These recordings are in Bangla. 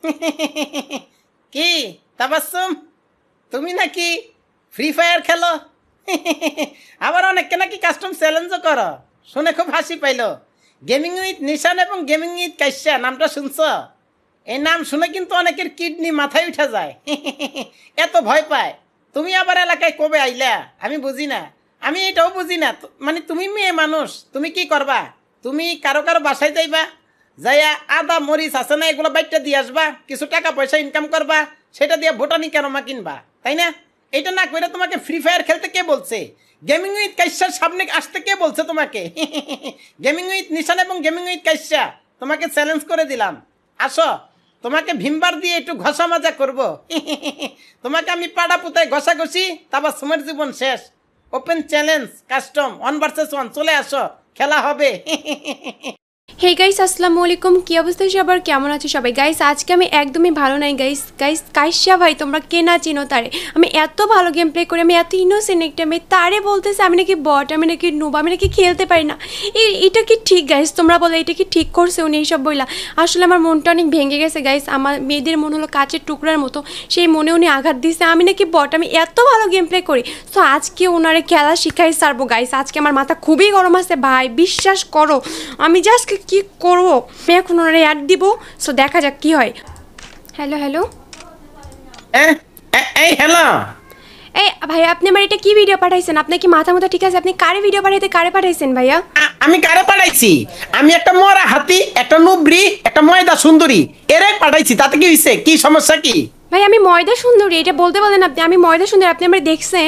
কি তাবাসসুম, তুমি নাকি ফ্রি ফায়ার খেলো? আবার অনেককে নাকি কাস্টম চ্যালেঞ্জও করো, শুনে খুব হাসি পাইলো। গেমিং উইথ নিশান এবং গেমিং উইথ কাইসা নামটা শুনছো? এই নাম শুনে কিন্তু অনেকের কিডনি মাথায় উঠে যায়, এত ভয় পায়। তুমি আবার এলাকায় কবে আইলা আমি বুঝি না, আমি এটাও বুঝি না। মানে তুমি মেয়ে মানুষ, তুমি কি করবা? তুমি কারো কারো বাসায় যাইবা, যাইয়া আদা মরিচ আছে না এগুলো বাইটটা দিয়ে আসবা, কিছু টাকা পয়সা ইনকাম করবা, সেটা দিয়ে ভুটানি কেনমা কিনবা, তাই না? এটা না করে তোমাকে ফ্রি ফায়ার খেলতে কে বলছে? গেমিং উইথ কাইসার সামনে আসতে কে বলছে তোমাকে? গেমিং উইথ নিশান এবং গেমিং উইথ কাইসা তোমাকে চ্যালেঞ্জ করে দিলাম, আসো তোমাকে ভিমবার দিয়ে একটু ঘষা মাজা করবো। তোমাকে আমি পাড়া পুতায় ঘষাঘষি, তাবাসসুমের জীবন শেষ। ওপেন চ্যালেঞ্জ কাস্টম 1 vs 1, চলে আসো, খেলা হবে। হে গাইস, আসসালামু আলাইকুম। কি অবস্থা সবার, কেমন আছো সবাই? গাইস আজকে আমি একদমই ভালো নাই গাইস। কাইসা ভাই তোমরা কে না চিনো তারে, আমি এত ভালো গেম প্লে করি, আমি এত ইনোসেন্ট একটা মেয়ে, তারে বলতেছে আমি নাকি বট, আমি নাকি নুব, আমি নাকি খেলতে পারি না। এটা কি ঠিক গাইস? তোমরা বলো এটা কি ঠিক করছে উনি এইসব বইলা? আসলে আমার মনটা অনেক ভেঙে গেছে গাইস। আমার মেয়েদের মন হলো কাচের টুকরার মতো, সেই মনে উনি আঘাত দিছে। আমি নাকি বট, আমি এত ভালো গেম প্লে করি। সো আজকে ওনারে খেলা শিখাই সারবো গাইস। আজকে আমার মাথা খুবই গরম আছে ভাই, বিশ্বাস করো। আমি জাস্ট কি করবো, আমি এখন ওনারে অ্যাড দিব। সো দেখা যাক কি হয়। হ্যালো হ্যালো এই হ্যালো, এই ভাইয়া আপনি আমার এটা কি ভিডিও পাঠাইছেন? আপনার কি মাথা মাথা ঠিক আছে? আপনি কারে ভিডিও পাঠাইতে কারে পাঠাইছেন ভাইয়া? আমি কারে পাঠাইছি? আমি একটা মরা হাতি, একটা নুবরি, একটা ময়দা সুন্দরী এরে পাঠাইছি। তাতে কি হইছে? কি সমস্যা কি? ভাই আমি ময়দা সুন্দরী এটা বলতে বলেন আপনি, আমি ময়দা সুন্দরী, আপনি আমার দেখছেন?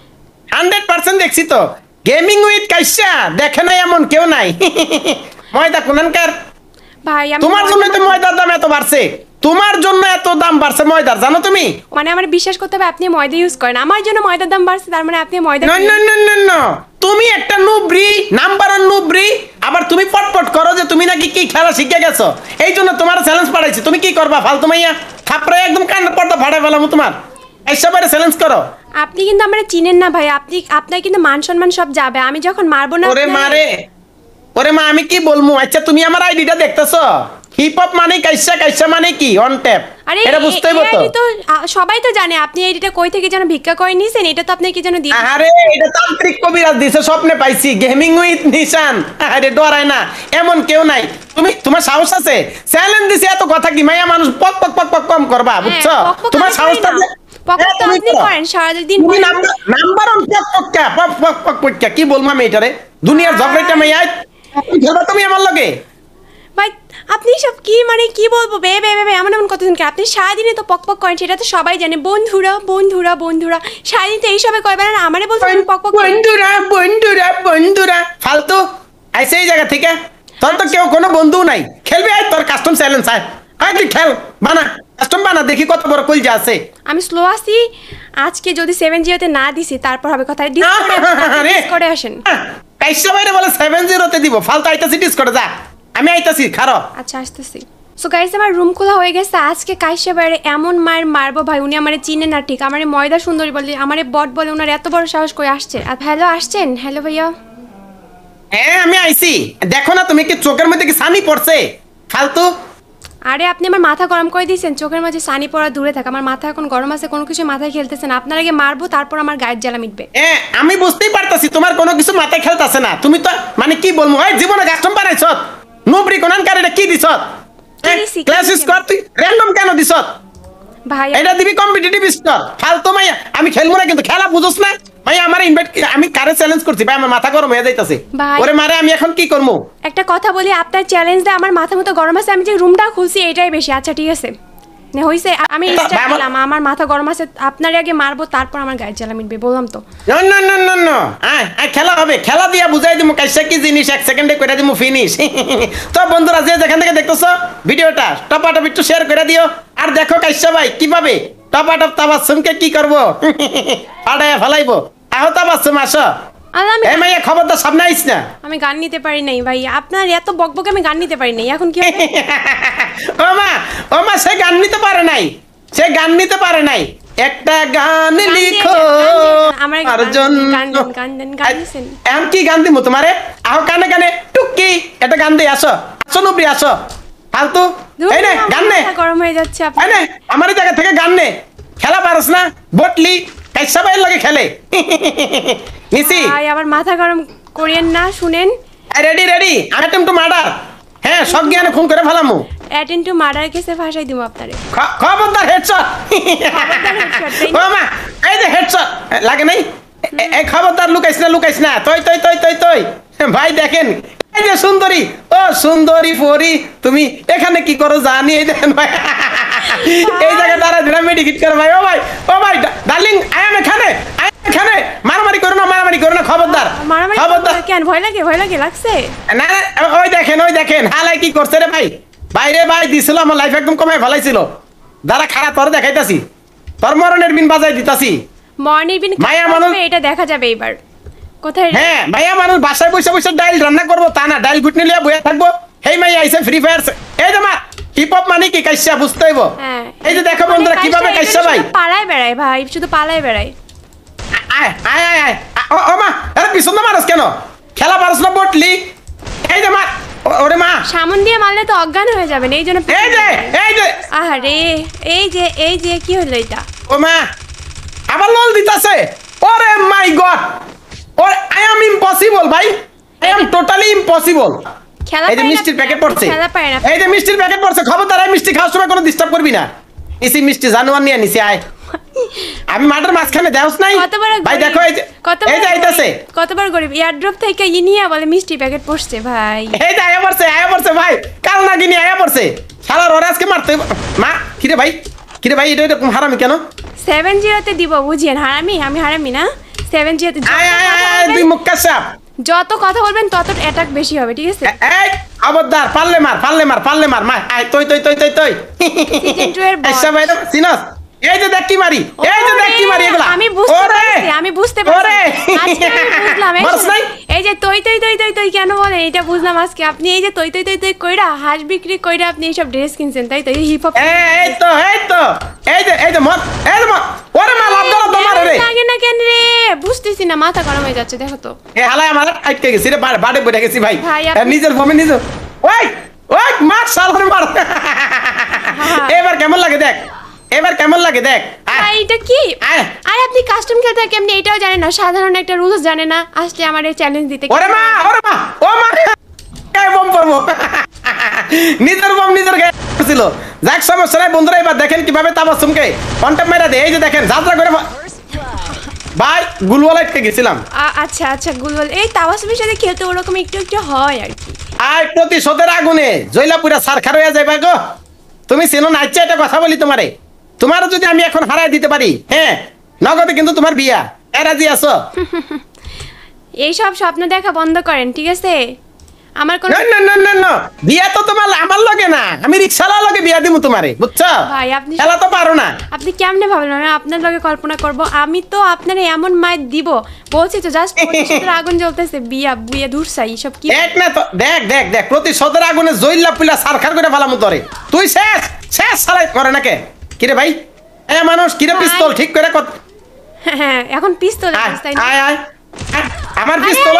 100% দেখছি তো। গেমিং উইথ কাইসা দেখে নাই এমন কেউ নাই। ময়দা কোনানকার ভাই আমি তোমার জন্য তো ময়দার দাম এত বাড়ছে, তোমার জন্য এত দাম বাড়ছে ময়দার, জানো তুমি? মানে আমার বিশ্বাস করতে হবে আপনি ময়দা ইউজ করেন, আমার জন্য ময়দার দাম বাড়ছে, তার মানে আপনি ময়দা। না না না না না, তুমি একটা নুবরি, নাম্বার 1 নুবরি, আবার তুমি পটপট করো যে তুমি নাকি কি খেলা শিখে গেছো, এই জন্য তোমার চ্যালেঞ্জ পাঠাইছি। তুমি কি করবা? ফালতু মাইয়া থাপড়ে একদম কান পর্দা ফাড়াই ফেলাম তোমার। এইসবারে চ্যালেঞ্জ করো। আপনি কিন্তু আমার চিনেন না ভাই, আপনার কিন্তু মান সম্মান সব যাবে আমি যখন মারবো না। ওরে মারে, ওরে মা আমি কি বলবো? আচ্ছা তুমি আমার আইডিটা দেখতেছো? হিপ হপ মানে কাইসা, কাইসা মানে কি অন ট্যাপ, এটা বুঝতেই পারতো। তো সবাই তো জানে। আপনি এইটা কই থেকে যেন ভিক্ষা করে নিছেন, এটা তো আপনি কি যেন দিয়েছেন। আরে এটা তান্ত্রিক কবিরাজ দিছে, স্বপ্নে পাইছি। গেমিং উইথ নিশান, আরে ডরায় না এমন কেউ নাই। তুমি তোমার সাহস আছে? চ্যালেঞ্জ দিছে এত কথা কি মাইয়া মানুষ পক পক পক পক কম করবা, বুঝছো? তোমার সাহসটা আপনি করেন সারাদিন নাম্বার অন পক পক পক পক পক পক কি বলবো আমি এটারে? দুনিয়ার ঝগড়াটা মাইয়া খেলবা তুমি আমার লগে? ভাই আপনি সব কি মানে কি বলবো বে বে বে এমন এমন কথা কি? আপনি সারাদিনে তো পক পক করেন, সেটা তো সবাই জানে। বন্ধুরা বন্ধুরা বন্ধুরা সারাদিন তো এইসবে করবেন, আর আমারে বলছেন পক পক বন্ধুরা বন্ধুরা বন্ধুরা ফালতু আইছে এই জায়গা থেকে। তোর তো কেউ কোনো বন্ধু নাই, খেলবি আয় তোর কাস্টম চ্যালেঞ্জ আয়, আয় তুই খেল, বানা কাস্টম বানা, দেখি কত বড় কইল যা আছে। আমি স্লো আছি, আজকে যদি 7-0 তে না দিছি তারপর হবে কথা। ডিস করে আসেন। কাইসা বাইরে বলে 7-0 তে দিব, ফালতু আইতাছি ডিস করে যা। আমি আইতাছি খারো। আচ্ছা আসতেছি। সো গাইস আমার রুম খোলা হয়ে গেছে। আজকে কাইসা বাইরে এমন মার মারবো ভাই, উনি আমারে চিনে না ঠিক, আমারে ময়দা সুন্দরী বলে, আমারে বট বলে, ওনার এত বড় সাহস করে আসছে। হ্যালো আসছেন? হ্যালো ভাইয়া। হ্যাঁ আমি আইছি, দেখো না তুমি কি চোখের মধ্যে কি সানি পড়ছে? ফালতু। আরে আপনি আমার মাথা গরম করে দিয়েছেন, চোখের মাঝে সানি পড়া দূরে থাক, আমার মাথা এখন গরম আছে, কোনো কিছু মাথায় খেলতেছে না। আপনার আগে মারবো তারপর আমার গায়ের জ্বালা মিটবে। আমি বুঝতেই পারতাছি তোমার কোনো কিছু মাথায় খেলতেছে না। তুমি তো মানে কি বলবো, এই জীবনে কাস্টম বানাইছ নুবরি কোনানকার, এটা কি দিছ? ক্লাস স্কোর তুই র‍্যান্ডম কেন দিছ ভাই? এটা দিবি কম্পিটিটিভ স্কোর। ফালতু মাইয়া আমি খেলবো না, কিন্তু খেলা বুঝোস না ভাইয়া। আমার ইনভাইট, আমি কারে চ্যালেঞ্জ করছি ভাই, আমার মাথা গরম হয়ে যাইতাছে। ওরে মারে আমি এখন কি করব? একটা কথা বলি, আপনার চ্যালেঞ্জ দে আমার মাথা মতো গরম আছে, আমি যে রুমটা খুলছি এটাই বেশি। আচ্ছা ঠিক আছে না হইছে, আমি স্টার্ট করলাম, আমার মাথা গরম আছে, আপনার আগে মারবো তারপর আমার গায়ের জ্বালা মিটবে, বললাম তো। না না না না না, আয় খেলা হবে, খেলা দিয়া বুঝাই দিমু কাইসা কি জিনিস, 1 সেকেন্ডে কইরা দিমু ফিনিশ। তো বন্ধুরা যে যেখান থেকে দেখতেছো ভিডিওটা টপাটপ একটু শেয়ার করে দিও, আর দেখো কাইসা ভাই কিভাবে টপাটপ তাবাসসুমকে কি করব, পাড়ায়া ফেলাইবো। আহো তাবাসসুম আসো। এই মাইয়া খবরদার সামনে আইস না। আমি গান নিতে পারি নাই ভাই, আপনার এত বকবকে আমি গান নিতে পারি নাই, এখন কি হবে? ও মা সে গান নিতে পারে নাই, সে গান নিতে পারে নাই। একটা গান লিখো আমার জন্য। এখন কি গান দিমু তোমারে? আহো কানে কানে টুকি একটা গান দিয়ে আসো। আসো নুবরি আসো, ফালতু এই নে গান নে, গরম হয়ে যাচ্ছে এই আপনার। নে আমার জায়গা থেকে গান নে, খেলা পারস না বটলি কাইসা ভাইয়ের লাগে খেলে নিসি। ভাই আবার মাথা গরম করিয়েন না, শুনেন। Ready ready attempt to murder, হ্যাঁ সব জ্ঞানে খুন করে ফেলামু। অ্যাটেন্ড টু মার্ডার কেসে ফাঁসাই দিব আপনারে। খবরদার হেডশট। ও মা এই যে হেডশট লাগে নাই, এই খবরদার লুকাইছ না তুই তুই তুই তুই তুই ভাই দেখেন এই যে সুন্দরী, ও সুন্দরী পরি তুমি এখানে কি করো জানি, এই দেখেন ভাই এই জায়গায় দাঁড়া ধরে মেডিকেট করে ভাই। ও ভাই ডার্লিং আই এম এখানে মারামারি করো না খবরদার খবরদার। কেন ভয় লাগে লাগছে? না ওই দেখেন হালাই কি করছে রে ভাই, বাইরে ভাই দিছিল আমার লাইফ একদম কমায় ফেলাইছিল। দাঁড়া খাড়া তোর দেখাইতাছি, তোর মরণের বিন বাজাই দিতাছি। মর্নিং বিন মায়া মানুষ এটা দেখা যাবে এবার কোথায়। হ্যাঁ মায়া মানুষ বাসায় বসে ডাইল রান্না করবো তা না, ডাইল গুটনি লিয়া বইয়া থাকবো। হেই মাইয়া আইছে ফ্রি ফায়ার, এই যে মা হিপ হপ মানে কি কাইসা বুঝতে হইব। এই যে দেখো বন্ধুরা কিভাবে কাইসা ভাই পালায় বেড়ায়, ভাই শুধু পালায় বেড়ায়। আয় আয় আয় আয় ও মা আরে পিছন না মারস কেন, খেলা পারস না বটলি। এই যে মা ওরে মা সামন দিয়ে মারলে তো অজ্ঞান হয়ে যাবেন, এই জন্য। এই যে আরে এই যে কি হলো এটা? ও মা আবার লল দিতাছে, ওরে মাই গড, ওর আই এম ইম্পসিবল ভাই, আই এম টোটালি ইম্পসিবল। এই যে মিষ্টির প্যাকেট পড়ছে, এই যে মিষ্টির প্যাকেট পড়ছে, খবরদার এই মিষ্টি খাওয়ার সময় কোনো ডিস্টার্ব করবি না। ইসি মিষ্টি জানোয়ার নিয়ে নিছি আয়, আমি মাঠের মাঝখানে দেওস নাই ভাই। দেখো এই যে আইতাছে, কতবার গরিব এয়ারড্রপ থেকে ইনিয়া বলে মিষ্টি প্যাকেট পড়ছে ভাই। এই যে আয়া পড়ছে ভাই, কাল না গিনি আয়া পড়ছে শালা ওর আজকে মারতে। মা কিরে ভাই এটা এরকম হারামি কেন? 70 দিব বুঝিয়েন, আমি হারামি না। 70 আয় তুই মুক্কা সাপ, যত কথা বলবেন তত অ্যাটাক বেশি হবে, ঠিক আছে? এই খবরদার পারলে মার মা আয় তুই সিজন 2 এর বস। আচ্ছা ভাই সিনাস এই যে দেখ কি মারি এগুলা আমি বুঝতে পারছি আজকে আমি বুঝলাম। এই যে তুই কেন বলেন এটা বুঝলাম আজকে। আপনি এই যে তুই কইরা হাঁস বিক্রি কইরা আপনি এইসব ড্রেস কিনছেন, তাই তো? হিপ হপ এই যে মত ওরে মা লাভ দাও তোমার রে লাগে না কেন রে, বুঝতেছি না, মাথা গরম হয়ে যাচ্ছে। দেখো তো এ হালাই আমার আটকে গেছি রে, বাড়ে বইটা গেছি ভাই, নিজের ফোমে নিজে। ওই মার সালরে মার। এবার কেমন লাগে দেখ, এটা কি? আর আপনি কাস্টম খেলতে কেমনে এটাও জানেন না, সাধারণ একটা রুলস জানেন না, আসলে আমার চ্যালেঞ্জ দিতে। ওরে মা ও মা গায়ে বম পড়বো, নিজের বম নিজের গায়ে ছিল। যাক সমস্যা নাই বন্ধুরা, এবার দেখেন কিভাবে তাবাসসুমকে কন্টাক্ট মেরা দেয়। এই যে দেখেন যাত্রা করে ভাই গুলওয়ালা আটকে গেছিলাম। আচ্ছা গুলওয়াল এই তাবাসসুমের সাথে খেলতে ওরকম একটু হয় আর কি। আয় প্রতিশোধের আগুনে জয়লাপুরা সারখার হয়ে যাবে গো। তুমি চেনো না, আচ্ছা একটা কথা বলি তোমারও যদি আমি এখন হারাই দিতে পারি, হ্যাঁ নগদে কিন্তু তোমার বিয়া, রাজি আছো? এইসব স্বপ্ন দেখা বন্ধ করেন, ঠিক আছে? আমার কোন না বিয়া তো তোমার আমার লগে না, আমি রিকশাওয়ালার লগে বিয়া দিমু তোমারে, বুঝছো ভাই? আপনি খেলা তো পারো না। আপনি কেমনে ভাবলেন আমি আপনার লগে কল্পনা করব? আমি তো আপনারে এমন মাইর দিব, বলছি তো জাস্ট প্রতিশোধের আগুন জ্বলতেছে। বিয়া দূরসাই সব কি দেখ না তো, দেখ প্রতিশোধের আগুনে জয়লাপুরা সারখার করে ফেলামু তোরে। তুই শেষ সালাই করে নাকে কিরে ভাই? এ মানুষ কিরে পিস্তল ঠিক করে কত। হ্যাঁ এখন পিস্তল আয় আমার পিস্তল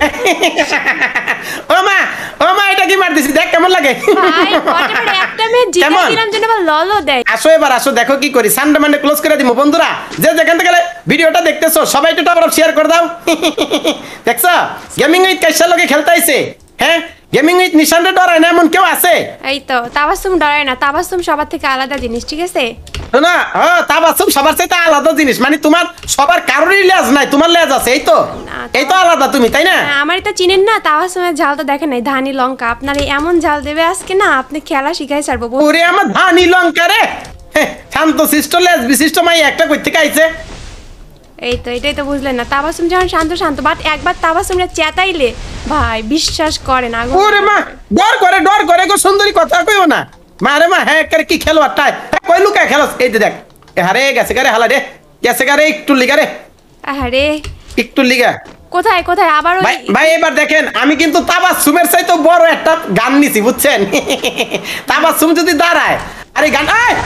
ও মা এটা কি মার দিছি, দেখ কেমন লাগে। একটা মেয়ে জিতে দিলাম যেন আবার ললো দেয়। আসো দেখো কি করি, সানডে মানডে ক্লোজ করে দিমু। বন্ধুরা যে যেখান থেকে ভিডিওটা দেখতেছো সবাই একটু টাবার শেয়ার করে দাও। দেখছো গেমিং উইথ কাইসার লগে খেলতে আইছে, হ্যাঁ গেমিং উইথ নিশানরে ডরায় না এমন কেউ আছে? এই তো তাবাসসুম ডরায় না, তাবাসসুম সবার থেকে আলাদা জিনিস, ঠিক আছে? না তাবাসসুম সবার চাইতে আলাদা জিনিস, মানে তোমার সবার কারোরই লেজ নাই, তোমার লেজ আছে। এই তো আলাদা তুমি, তাই না? আমার তো চিনেন না, তাবাসসুমের ঝাল তো দেখেন নাই, ধানি লঙ্কা। আপনার এমন ঝাল দেবে আজকে না, আপনি খেলা শিখাই ছাড়বো। ওরে আমার ধানি লঙ্কা রে, শান্ত শিষ্ট লেজ বিশিষ্ট মাই একটা কই থেকে আইছে। এই তো এটাই তো বুঝলেন না, তাবাসসুম যখন শান্ত বাট একবার তাবাসসুমরে চেতাইলে ভাই বিশ্বাস করে না। ওরে মা ডর করে গো, সুন্দরী কথা কইও না। মারে মা হ্যাঁ কি খেলোয়াড়টা কই লুকায় খেলোস। এই যে দেখ হারে গেছে গারে, হালা রে গেছে গারে, একটু লিগা রে, আরে একটু লিগা। কোথায় আবার ভাই এবার দেখেন আমি কিন্তু তাবাসসুমের চাইতে বড় একটা গান নিছি, বুঝছেন? তাবাসসুম যদি দাঁড়ায় আরে গান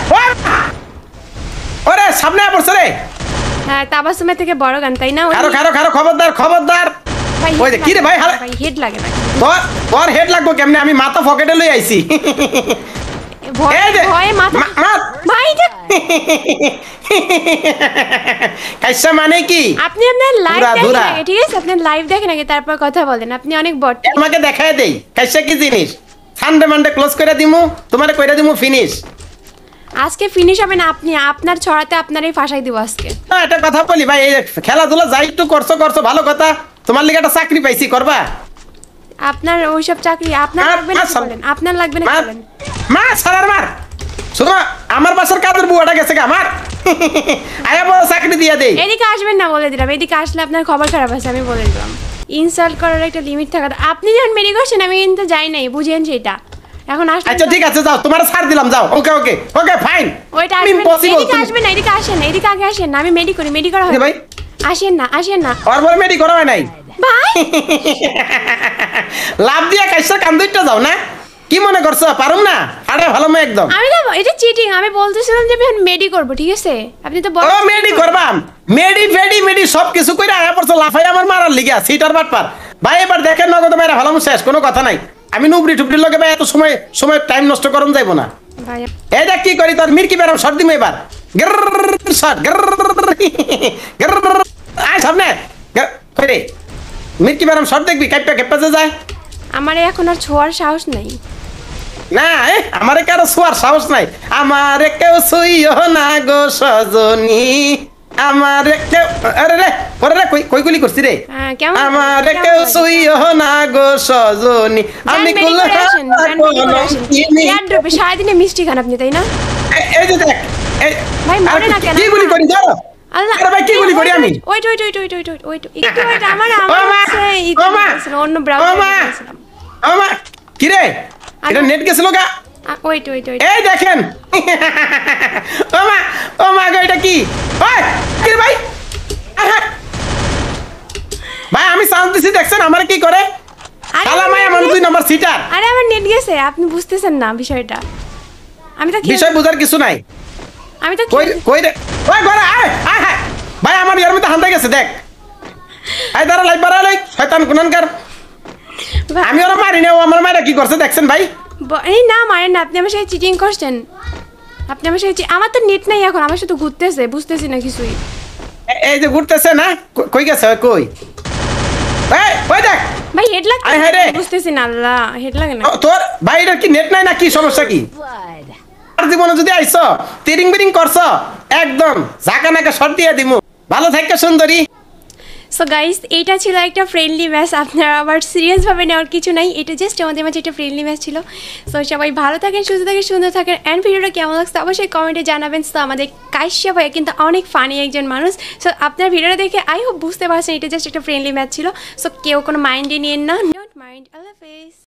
ওরে সামনে পড়ছে রে। হ্যাঁ তাবাসসুমের থেকে বড় গান, তাই না? খারো খবরদার। ওই যে কি রে ভাই হেড লাগে না তোর হেড লাগবো কেমনে? আমি মাথা পকেটে লই আইছি। ভয়ে মাথা ভাই কাইসা মানে কি আপনি আপনার লাইভ দেখেন আগে, ঠিক আছে? আপনি লাইভ দেখেন আগে, তারপর কথা বলেন। আপনি অনেক বট। আমাকে দেখায় দেই কাইসা কি জিনিস। সানডে মানডে ক্লোজ করে দিমু, তোমারে কইরা দিমু ফিনিশ। আজকে ফিনিশ হবে না, আপনি আপনার ছড়াতে আপনারই ফাঁসাই দিব আজকে। না এটা কথা বলি ভাই, এই খেলাধুলা যাই একটু করছো ভালো কথা। তোমার লিগে একটা চাকরি পাইছি, করবা? আপনার ওইসব চাকরি আপনার লাগবে না বলেন, আপনার লাগবে না বলেন। মা সারার মার শোনো, আমার বাসার কাদের বুয়াটা গেছে গা আমার। আয়া বড় চাকরি দিয়ে দেই। এদিকে আসবেন না বলে দিলাম, এদিকে আসলে আপনার খবর খারাপ আছে আমি বলে দিলাম। ইনসাল্ট করার একটা লিমিট থাকা। আপনি যখন মেরি করছেন আমি কিন্তু যাই নাই, বুঝেন সেটা। এখন আসলে আচ্ছা ঠিক আছে যাও, তোমার ছাড় দিলাম, যাও। Okay okay okay fine. ওইটা এদিকে আসবেন না, এদিকে আসেন না, এদিকে আগে আসেন না। আমি মেডি করি, মেডি করা হয় ভাই। আসেন না, আসেন না। আর বলে মেডি করা হয় নাই ভাই। লাভ দিয়া কাইসা কান্দুইটা যাও না, কি মনে করছো পারুম না? আরে ভালো মে একদম। আমি তো এটা চিটিং, আমি বলতেছিলাম যে আমি মেডি করব, ঠিক আছে? আপনি তো ও মেডি করবাম, মেডি সব কিছু কইরা আয়া পড়ছো লাফাই আমার মারার লিগা সিটার বাটপার। ভাই এবার দেখেন নগদ মেরা ভালো শেষ, কোনো কথা নাই। আমি নুবড়ি টুবড়ি লগে ভাই এত সময় টাইম নষ্ট করুন যাইব না। ভাই এই দেখ কি করি, তোর মিরকি বেরাম শর্ট দিমু এবার। শর্ট আয় সামনে কইরে মিরকি বেরাম শর্ট দেখবি কাইপা যায়। আমার এখন আর ছোঁয়ার সাহস নাই। না আমারে কারো ছোঁয়ার সাহস নাই। আমারে কেউ ছুঁইও না গো সজনী, আমারে কেউ আরে রে পরে রে কই গুলি করছি রে। কেমন আমারে কেউ ছুঁইও না গো সজনী, আমি কুল সারাদিনে মিষ্টি খান আপনি, তাই না? এই যে দেখ ভাই মরে না কেন? কি গুলি করি ধরো। আল্লাহ আরে ভাই কি গুলি করি আমি? ওয়েট একটু ওয়েট। আমার আছে অন্য ব্রাউজার। ওমা কি রে, এটা নেট গেছিল গা। ওয়েট এই দেখেন। ওমা গো এটা কি? ওই কি রে ভাই? ভাই আমি সাউন্ড দিছি দেখছেন আমারে কি করে? শালা মায়া মানুষ 2 নাম্বার সিটার। আরে আমার নেট গেছে, আপনি বুঝতেছেন না বিষয়টা। আমি তো বিষয় বুঝার কিছু নাই। আমি তো কই রে ওই ঘরে আয় ভাই আমার ইয়ার মধ্যে হান্দা গেছে দেখ। আই দাঁড়া লাইভ বাড়া লাই শয়তান কুনানকার। আমি ওরা মারি না, ও আমার মায়েরা কি করছে দেখছেন ভাই? এই না মারেন না, আপনি আমার সাথে চিটিং করছেন। আপনি আমার সাথে আমার তো নেট নাই এখন, আমার সাথে ঘুরতেছে, বুঝতেছি না কিছুই। এই যে ঘুরতেছে না, কই গেছে কই? এই ওই দেখ ভাই হেড লাগে, বুঝতেছি না। আল্লাহ হেড লাগে না তোর ভাই, এটা কি নেট নাই না কি সমস্যা কি? আর জীবনে যদি আইছো তিরিং বিরিং করছো একদম ঝাঁকা নাকা শট দিয়ে দিমু। ভালো থাকো সুন্দরী। সো গাইস এইটা ছিল একটা ফ্রেন্ডলি ম্যাচ, আপনারা আবার সিরিয়াসভাবে নেওয়ার কিছু নাই, এটা জাস্ট আমাদের মাঝে একটা ফ্রেন্ডলি ম্যাচ ছিল। সো সবাই ভালো থাকেন, সুস্থ থাকেন, সুন্দর থাকেন। অ্যান্ড ভিডিওটা কেমন লাগছে অবশ্যই কমেন্টে জানাবেন। সো আমাদের কাইশ্যা ভাই কিন্তু অনেক ফানি একজন মানুষ। সো আপনার ভিডিওটা দেখে আই হোপ বুঝতে পারছেন এটা জাস্ট একটা ফ্রেন্ডলি ম্যাচ ছিল। সো কেউ কোনো মাইন্ডে নিয়েন না, ডোন্ট মাইন্ড। আল্লাহ হাফেজ।